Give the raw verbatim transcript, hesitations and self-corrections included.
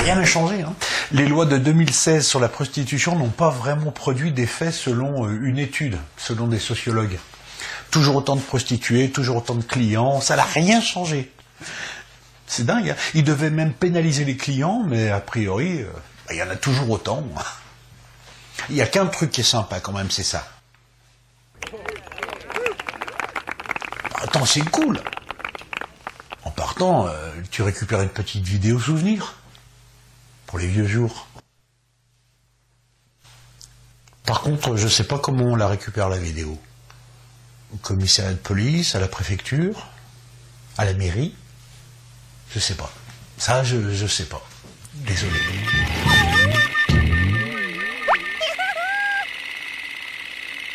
Rien n'a changé. Hein. Les lois de deux mille seize sur la prostitution n'ont pas vraiment produit d'effet selon une étude, selon des sociologues. Toujours autant de prostituées, toujours autant de clients, ça n'a rien changé. C'est dingue. Hein. Ils devaient même pénaliser les clients, mais a priori, euh, bah, il y en a toujours autant. Il n'y a qu'un truc qui est sympa quand même, c'est ça. Attends, c'est cool. En partant, euh, tu récupères une petite vidéo souvenir pour les vieux jours. Par contre, je ne sais pas comment on la récupère la vidéo. Au commissariat de police, à la préfecture, à la mairie, je sais pas. Ça, je ne sais pas. Désolé.